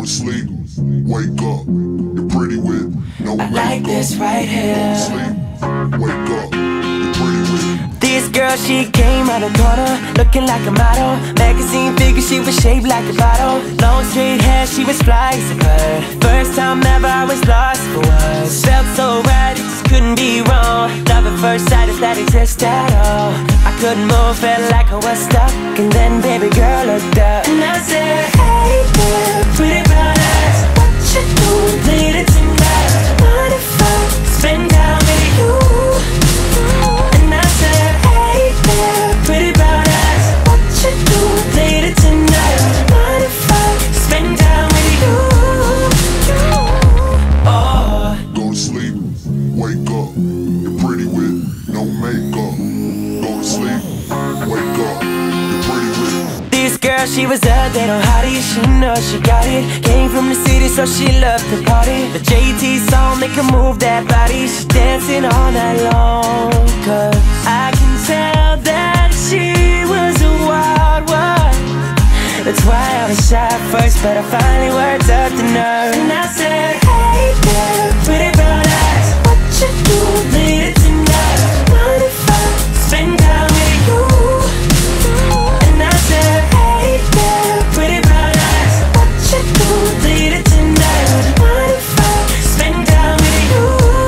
to sleep, wake up, you're pretty with no makeup. I like this right here. Go to sleep, wake up, you're pretty with. This girl, she came out of corner, looking like a model. Magazine figure, she was shaped like a bottle. Long straight hair, she was fly as a bird. First time ever, I was lost for words. Felt so right, it just couldn't be wrong. Love at first sight, if that exists at all. I couldn't move, felt like I was stuck. And then baby girl looked up and I said, hey there, pretty brown eyes, what you doing later tonight? What if I spend time with you? And I said, hey there, pretty brown eyes, what you doing later tonight? What if I spend time with you? Oh. Go to sleep, wake up, you're pretty with no makeup. Go to sleep, wake up, you're pretty with. This girl, she was a dead on hottie. She knows she got it. Came from the city, so she loved to party. The JT song make her move that body. She's dancing all night long. Cause I can tell that she was a wild one. That's why I was shy at first, but I finally worked up the nerve. And I said, hey there, pretty brown eyes, what you doing later tonight? What if I spend time with you? And I said, hey there, pretty brown eyes, what you doing later tonight? What if I spend time with you?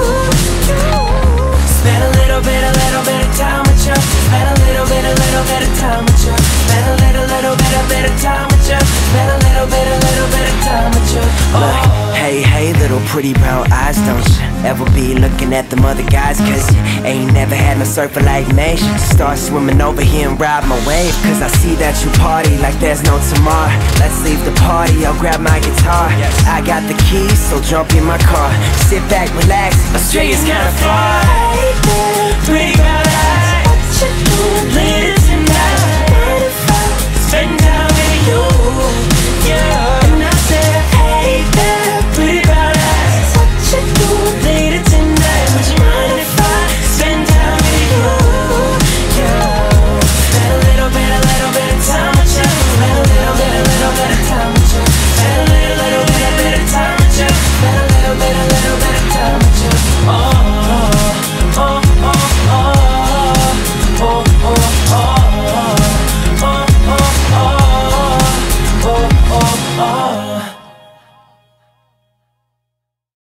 Spend a little bit of time with you. Spend a little bit of time with you. Spend a little bit of time with you. Spend a little bit of time with you. Oh. Hey, little pretty brown eyes, don't you ever be looking at them other guys? Cause you ain't never had no surfer like me. Start swimming over here and ride my wave. Cause I see that you party like there's no tomorrow. Let's leave the party, I'll grab my guitar. I got the keys, so jump in my car. Sit back, relax, Australia's kinda far. Hey there, pretty brown eyes, what you doing